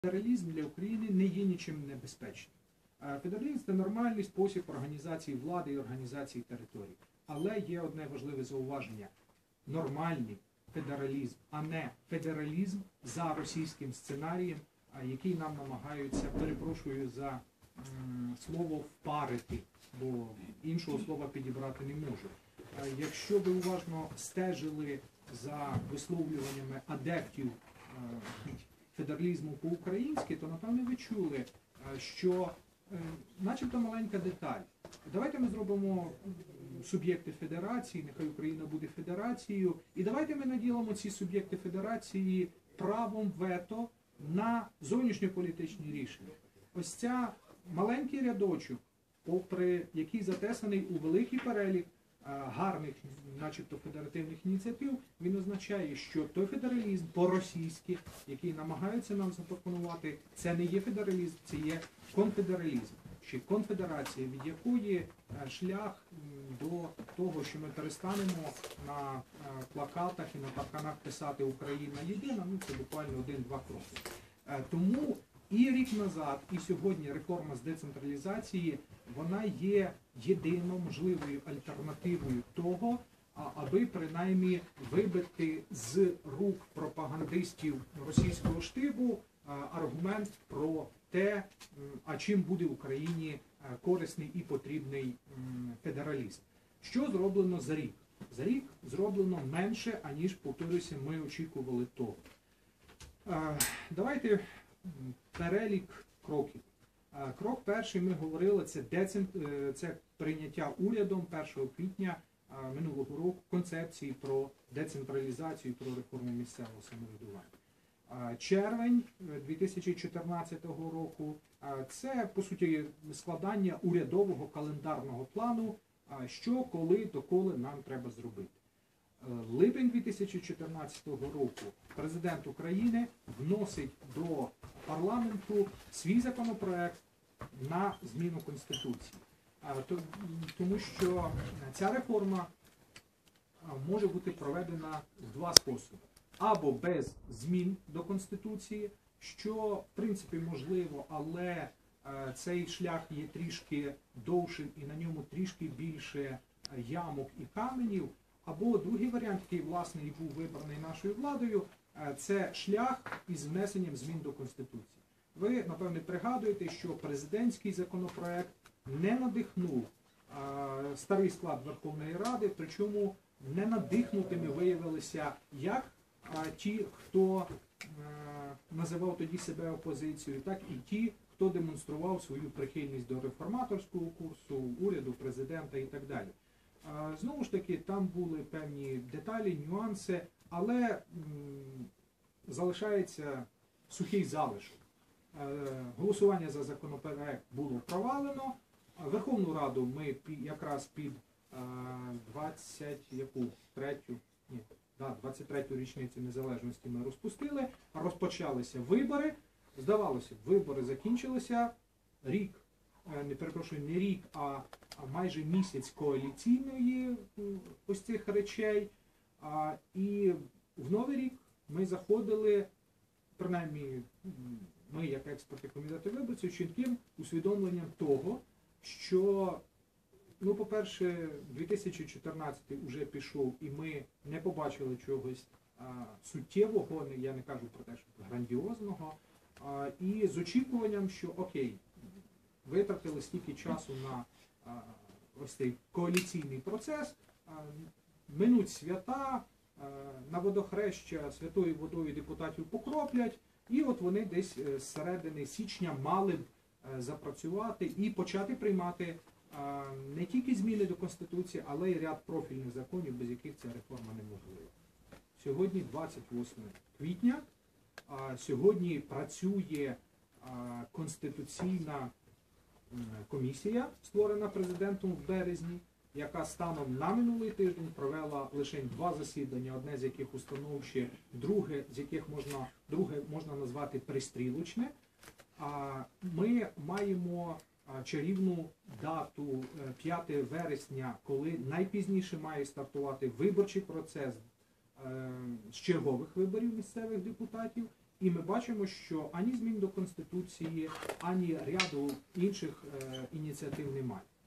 Федералізм для України не є нічим небезпечним. Федералізм – це нормальний спосіб організації влади і організації територій. Але є одне важливе зауваження. Нормальний федералізм, а не федералізм за російським сценарієм, який нам намагаються, перепрошую за слово, впарити, бо іншого слова підібрати не можу. Якщо ви уважно стежили за висловлюваннями адептів федералізму по-українськи, то, напевне, ви чули, що начебто маленька деталь. Давайте ми зробимо суб'єкти федерації, нехай Україна буде федерацією, і давайте ми наділимо ці суб'єкти федерації правом вето на зовнішньополітичні рішення. Ось ця маленький рядочок, попри який затесаний у великий перелік гарних, начебто федеративних ініціатив, він означає, що той федералізм по-російськи, який намагаються нам запропонувати, це не є федералізм, це є конфедералізм, чи конфедерація, від якої шлях до того, що ми перестанемо на плакатах і на парканах писати «Україна єдина», ну це буквально 1-2 кроки. Тому і рік назад, і сьогодні реформа з децентралізації, вона є єдино можливою альтернативою того, аби принаймні вибити з рук пропагандистів російського штибу аргумент про те, а чим буде Україні корисний і потрібний федералізм. Що зроблено за рік? За рік зроблено менше, аніж, повторюся, ми очікували того. Давайте перелік кроків. Крок перший, ми говорили, це прийняття урядом 1 квітня минулого року концепції про децентралізацію, про реформу місцевого самоврядування. Червень 2014 року – це, по суті, складання урядового календарного плану, що, коли, доколи нам треба зробити. Липень 2014 року президент України вносить до парламенту свій законопроект на зміну Конституції. Тому що ця реформа може бути проведена в два способи. Або без змін до Конституції, що в принципі можливо, але цей шлях є трішки довшим і на ньому трішки більше ямок і каменів. Або другий варіант, який, власне, і був вибраний нашою владою, це шлях із внесенням змін до Конституції. Ви, напевне, пригадуєте, що президентський законопроект не надихнув старий склад Верховної Ради, причому не надихнутими виявилися як ті, хто називав тоді себе опозицією, так і ті, хто демонстрував свою прихильність до реформаторського курсу, уряду, президента і так далі. Знову ж таки, там були певні деталі, нюанси, але залишається сухий залишок. Голосування за законопроект було провалено. Верховну Раду ми якраз під 23-ю річницю незалежності ми розпустили, розпочалися вибори. Здавалося, вибори закінчилися, рік, не рік, а майже місяць коаліційної ось цих речей. І в Новий рік ми заходили, принаймні ми, як експерти комітету виборців, чітким усвідомленням того, що, ну, по-перше, 2014 вже пішов, і ми не побачили чогось суттєвого, я не кажу про те, що грандіозного, і з очікуванням, що окей, витратили стільки часу на ось цей коаліційний процес, минуть свята, на водохреща святою водою депутатів покроплять, і от вони десь з середини січня мали б запрацювати і почати приймати не тільки зміни до Конституції, але й ряд профільних законів, без яких ця реформа неможлива. Сьогодні 28 квітня, сьогодні працює Конституційна комісія, створена президентом в березні, яка станом на минулий тиждень провела лише 2 засідання, одне з яких установче, друге можна назвати пристрілочне. Ми маємо чарівну дату 5 вересня, коли найпізніше має стартувати виборчий процес з чергових виборів місцевих депутатів. І ми бачимо, що ані змін до Конституції, ані ряду інших ініціатив немає.